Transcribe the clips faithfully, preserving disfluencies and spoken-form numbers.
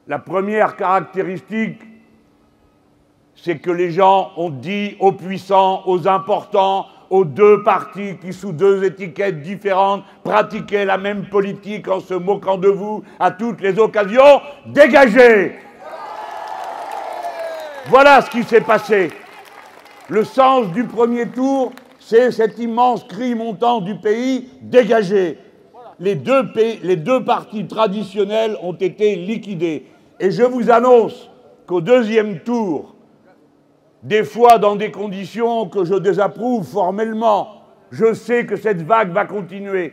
La première caractéristique, c'est que les gens ont dit aux puissants, aux importants, aux deux partis qui, sous deux étiquettes différentes, pratiquaient la même politique en se moquant de vous à toutes les occasions, dégagez! Voilà ce qui s'est passé. Le sens du premier tour, c'est cet immense cri montant du pays, dégagez! Les deux, pays, les deux partis traditionnels ont été liquidés. Et je vous annonce qu'au deuxième tour, des fois dans des conditions que je désapprouve formellement, je sais que cette vague va continuer.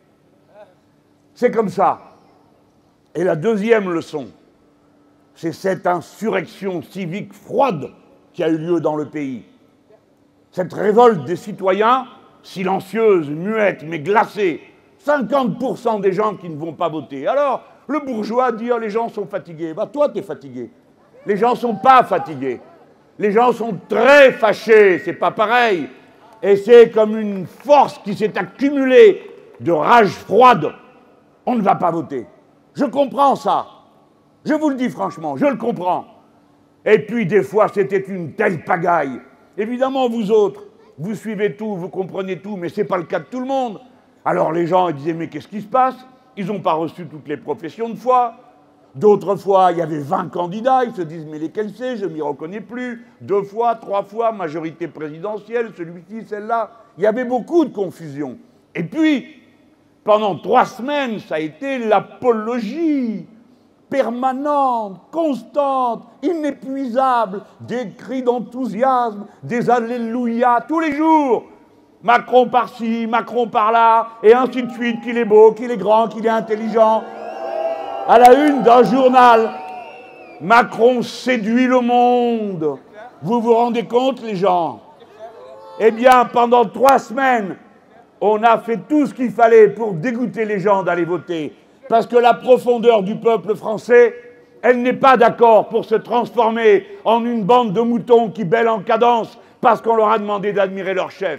C'est comme ça. Et la deuxième leçon, c'est cette insurrection civique froide qui a eu lieu dans le pays. Cette révolte des citoyens, silencieuse, muette, mais glacée. cinquante pour cent des gens qui ne vont pas voter. Alors, le bourgeois dit oh, les gens sont fatigués. Bah, toi, tu es fatigué. Les gens ne sont pas fatigués. Les gens sont très fâchés, c'est pas pareil. Et c'est comme une force qui s'est accumulée de rage froide. On ne va pas voter. Je comprends ça. Je vous le dis franchement, je le comprends. Et puis des fois, c'était une telle pagaille. Évidemment, vous autres, vous suivez tout, vous comprenez tout, mais ce n'est pas le cas de tout le monde. Alors les gens ils disaient, mais qu'est-ce qui se passe? Ils n'ont pas reçu toutes les professions de foi. D'autres fois, il y avait vingt candidats, ils se disent, mais lesquels c'est? Je ne m'y reconnais plus. Deux fois, trois fois, majorité présidentielle, celui-ci, celle-là. Il y avait beaucoup de confusion. Et puis, pendant trois semaines, ça a été l'apologie permanente, constante, inépuisable, des cris d'enthousiasme, des alléluia, tous les jours. Macron par-ci, Macron par-là, et ainsi de suite, qu'il est beau, qu'il est grand, qu'il est intelligent. À la une d'un journal, Macron séduit le monde. Vous vous rendez compte, les gens? Eh bien, pendant trois semaines, on a fait tout ce qu'il fallait pour dégoûter les gens d'aller voter. Parce que la profondeur du peuple français, elle n'est pas d'accord pour se transformer en une bande de moutons qui bêlent en cadence parce qu'on leur a demandé d'admirer leur chef.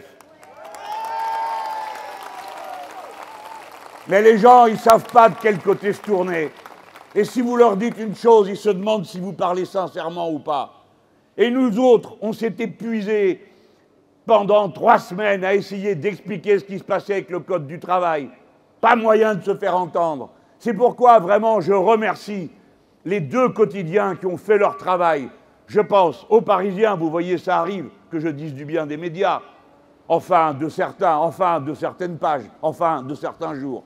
Mais les gens, ils ne savent pas de quel côté se tourner. Et si vous leur dites une chose, ils se demandent si vous parlez sincèrement ou pas. Et nous autres, on s'est épuisés pendant trois semaines à essayer d'expliquer ce qui se passait avec le Code du travail. Pas moyen de se faire entendre. C'est pourquoi, vraiment, je remercie les deux quotidiens qui ont fait leur travail. Je pense aux Parisiens, vous voyez, ça arrive, que je dise du bien des médias. Enfin, de certains, enfin, de certaines pages, enfin, de certains jours.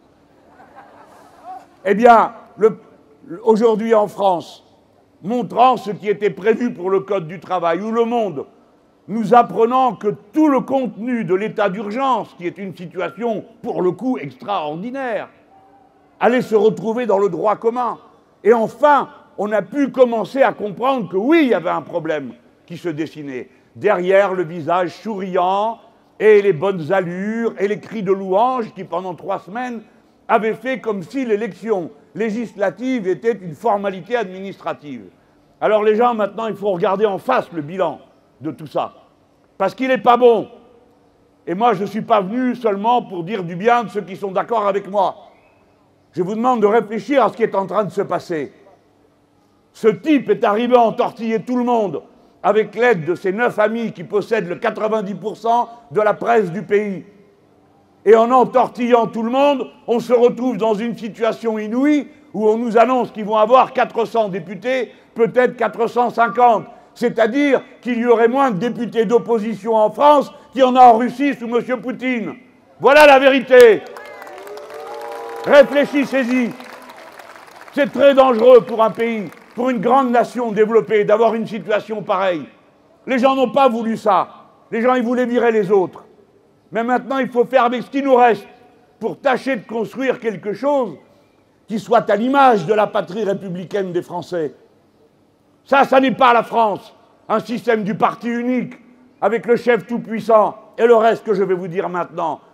Eh bien, aujourd'hui en France, montrant ce qui était prévu pour le Code du travail, ou Le Monde, nous apprenons que tout le contenu de l'état d'urgence, qui est une situation, pour le coup, extraordinaire, allait se retrouver dans le droit commun. Et enfin, on a pu commencer à comprendre que oui, il y avait un problème qui se dessinait. Derrière le visage souriant, et les bonnes allures, et les cris de louange qui, pendant trois semaines, avaient fait comme si l'élection législative était une formalité administrative. Alors les gens, maintenant, il faut regarder en face le bilan de tout ça. Parce qu'il n'est pas bon. Et moi, je ne suis pas venu seulement pour dire du bien de ceux qui sont d'accord avec moi. Je vous demande de réfléchir à ce qui est en train de se passer. Ce type est arrivé à entortiller tout le monde avec l'aide de ses neuf amis qui possèdent le quatre-vingt-dix pour cent de la presse du pays. Et en entortillant tout le monde, on se retrouve dans une situation inouïe où on nous annonce qu'ils vont avoir quatre cents députés, peut-être quatre cent cinquante. C'est-à-dire qu'il y aurait moins de députés d'opposition en France qu'il y en a en Russie sous M. Poutine. Voilà la vérité. Réfléchissez-y. C'est très dangereux pour un pays, pour une grande nation développée, d'avoir une situation pareille. Les gens n'ont pas voulu ça. Les gens, ils voulaient virer les autres. Mais maintenant, il faut faire avec ce qui nous reste pour tâcher de construire quelque chose qui soit à l'image de la patrie républicaine des Français. Ça, ça n'est pas la France. Un système du parti unique, avec le chef tout-puissant, et le reste que je vais vous dire maintenant.